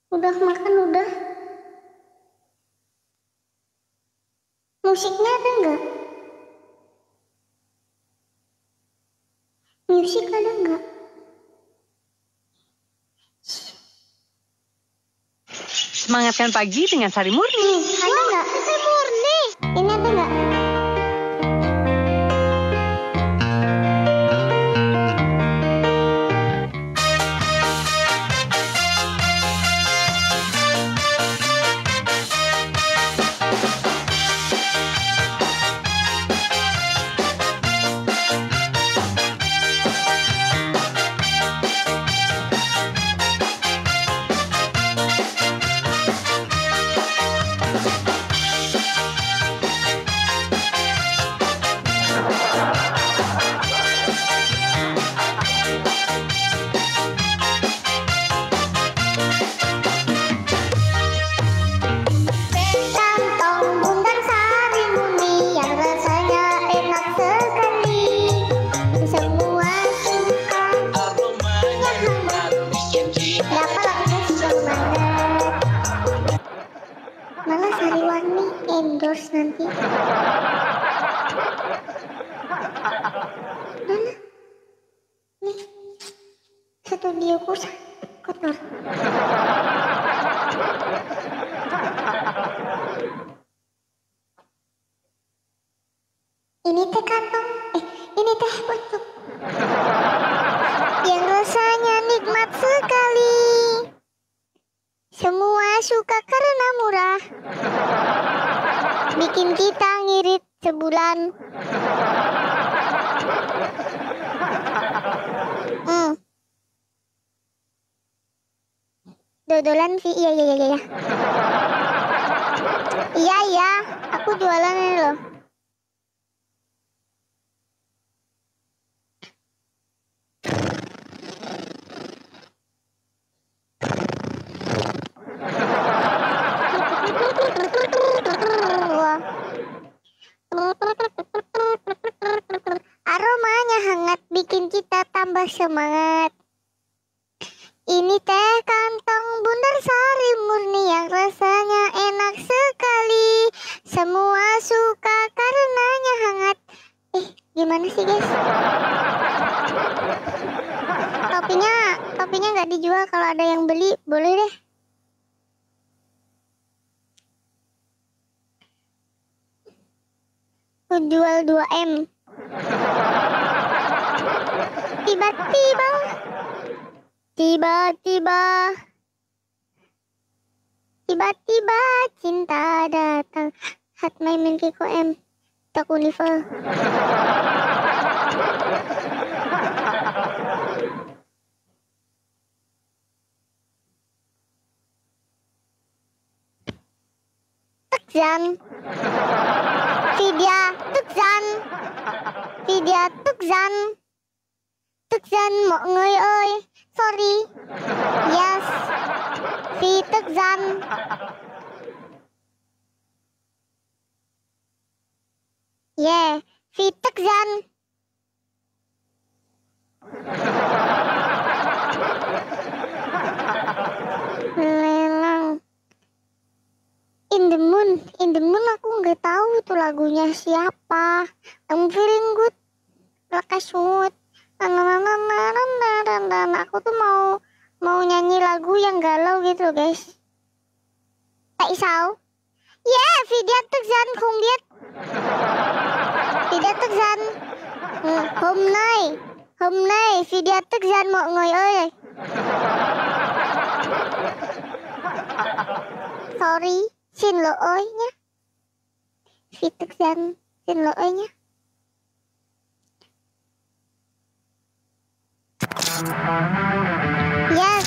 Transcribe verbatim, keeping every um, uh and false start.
Udah makan udah. Musiknya ada nggak? Musik ada nggak? Semangatkan pagi dengan Sari Murni. Nih, ada nggak? Sari Murni. Ini ada nggak? Malah Sariwarni endorse nanti. Mana? Nih, studioku kotor. Ini teh kantong, eh ini teh bentuk yang rasanya nikmat sekali. Semua suka karena murah. Bikin kita ngirit sebulan. Hmm. Dodolan sih, iya iya iya iya. Iya iya, aku jualan ini loh. Aromanya hangat bikin kita tambah semangat. Ini teh kantong Bundar Sari Murni yang rasanya enak sekali. Semua suka karenanya hangat. Eh, gimana sih guys? Topinya, topinya nggak dijual, kalau ada yang beli boleh deh. Aku jual dua M. Tiba-tiba Tiba-tiba Tiba-tiba cinta datang. Hatmai Milkiko M Tak Unifa. Tukzan Vidya Tukzan Vidya Tukzan Tukzan mau ngơi ơi. Sorry. Yes. Vi Tukzan. Yeah. Vi Tukzan. Lelang. In the moon. In the moon aku nggak tahu itu lagunya siapa. I'm feeling good. Lakasut. Aku tuh mau mau nyanyi lagu yang galau gitu guys. Tại sao? Yeah, Vidya Tukzan không biết. Vidya Tukzan. Hôm nay, hôm nay Vidya Tukzan mọi người ơi. Sorry, xin lỗi nhé. Vidya Tukzan, xin lỗi nhé. Yeah.